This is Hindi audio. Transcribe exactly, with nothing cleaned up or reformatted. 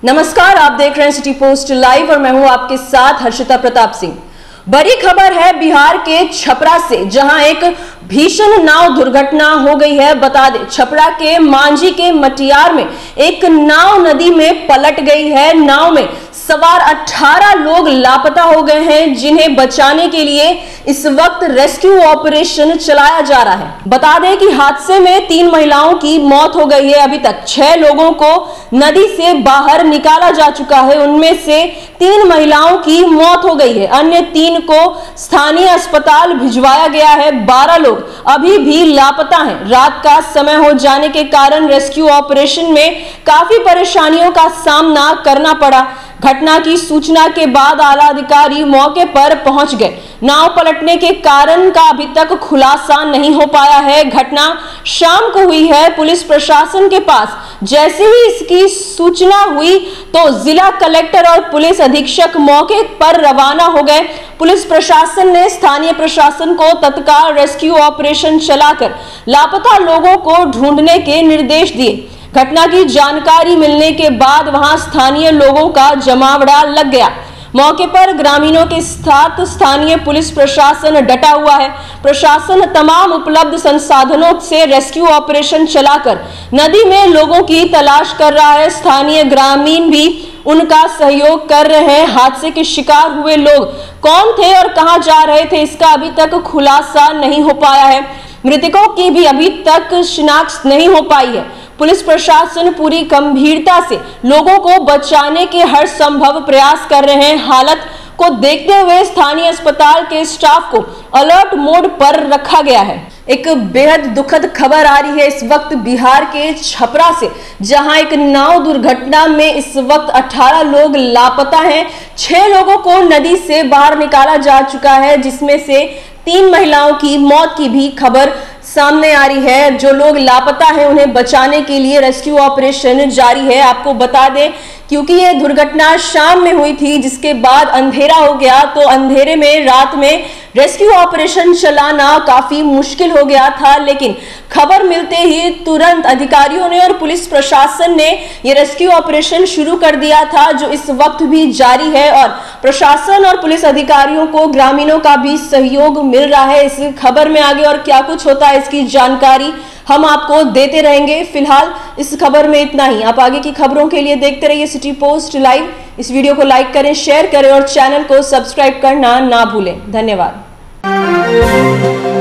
नमस्कार, आप देख रहे हैं सिटी पोस्ट लाइव और मैं हूं आपके साथ हर्षिता प्रताप सिंह। बड़ी खबर है बिहार के छपरा से, जहां एक भीषण नाव दुर्घटना हो गई है। बता दें, छपरा के मांझी के मटियार में एक नाव नदी में पलट गई है। नाव में सवार अठारह लोग लापता हो गए हैं, जिन्हें बचाने के लिए इस वक्त रेस्क्यू ऑपरेशन चलाया जा रहा है। बता दें कि हादसे में तीन महिलाओं की मौत हो गई है। अभी तक छह लोगों को नदी से बाहर निकाला जा चुका है। उनमें से तीन महिलाओं की मौत हो गई है, अन्य तीन को स्थानीय अस्पताल भिजवाया गया है। बारह लोग अभी भी लापता हैं। रात का समय हो जाने के कारण रेस्क्यू ऑपरेशन में काफी परेशानियों का सामना करना पड़ा। घटना की सूचना के बाद आला अधिकारी मौके पर पहुंच गए। नाव पलटने के कारण का अभी तक खुलासा नहीं हो पाया है। घटना शाम को हुई है। पुलिस प्रशासन के पास जैसे ही इसकी सूचना हुई तो जिला कलेक्टर और पुलिस अधीक्षक मौके पर रवाना हो गए। पुलिस प्रशासन ने स्थानीय प्रशासन को तत्काल रेस्क्यू ऑपरेशन चलाकर लापता लोगों को ढूंढने के निर्देश दिए। घटना की जानकारी मिलने के बाद वहां स्थानीय लोगों का जमावड़ा लग गया। मौके पर ग्रामीणों के साथ स्थानीय पुलिस प्रशासन डटा हुआ है। प्रशासन तमाम उपलब्ध संसाधनों से रेस्क्यू ऑपरेशन चलाकर नदी में लोगों की तलाश कर रहा है। स्थानीय ग्रामीण भी उनका सहयोग कर रहे हैं। हादसे के शिकार हुए लोग कौन थे और कहां जा रहे थे, इसका अभी तक खुलासा नहीं हो पाया है। मृतकों की भी अभी तक शिनाख्त नहीं हो पाई है। पुलिस प्रशासन पूरी गंभीरता से लोगों को बचाने के हर संभव प्रयास कर रहे हैं। हालत को देखते हुए स्थानीय अस्पताल के स्टाफ को अलर्ट मोड पर रखा गया है। एक बेहद दुखद खबर आ रही है इस वक्त बिहार के छपरा से, जहां एक नाव दुर्घटना में इस वक्त अठारह लोग लापता हैं। छह लोगों को नदी से बाहर निकाला जा चुका है, जिसमें से तीन महिलाओं की मौत की भी खबर सामने आ रही है। जो लोग लापता हैं उन्हें बचाने के लिए रेस्क्यू ऑपरेशन जारी है। आपको बता दें, क्योंकि यह दुर्घटना शाम में हुई थी, जिसके बाद अंधेरा हो गया, तो अंधेरे में रात में रेस्क्यू ऑपरेशन चलाना काफी मुश्किल हो गया था। लेकिन खबर मिलते ही तुरंत अधिकारियों ने और पुलिस प्रशासन ने ये रेस्क्यू ऑपरेशन शुरू कर दिया था, जो इस वक्त भी जारी है। और प्रशासन और पुलिस अधिकारियों को ग्रामीणों का भी सहयोग मिल रहा है। इस खबर में आगे और क्या कुछ होता है, इसकी जानकारी हम आपको देते रहेंगे। फिलहाल इस खबर में इतना ही। आप आगे की खबरों के लिए देखते रहिए सिटी पोस्ट लाइव। इस वीडियो को लाइक करें, शेयर करें और चैनल को सब्सक्राइब करना ना भूलें। धन्यवाद।